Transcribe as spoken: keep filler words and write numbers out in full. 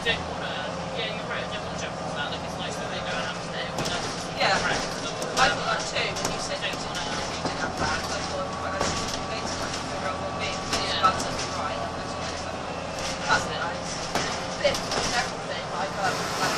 don't want to. Yeah, you're right. I don't want to jump on that. Like it's nice that they go and upstairs. We know this is Yeah. correct. I thought that too, when you said you didn't have, you didn't have plans. I thought, well, I should have made some figure out what means. Yeah. That's right. That's nice. That's nice. Bit of everything, like, um, like